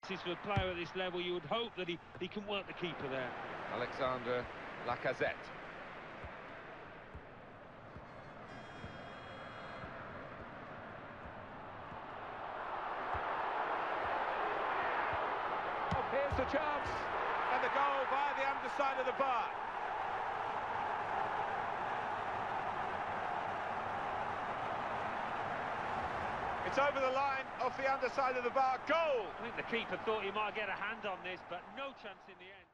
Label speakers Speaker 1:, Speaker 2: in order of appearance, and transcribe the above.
Speaker 1: For a player at this level, you would hope that he can work the keeper there.
Speaker 2: Alexander Lacazette.
Speaker 3: Oh, here's the chance, and the goal via the underside of the bar. It's over the line, off the underside of the bar, goal!
Speaker 1: I think the keeper thought he might get a hand on this, but no chance in the end.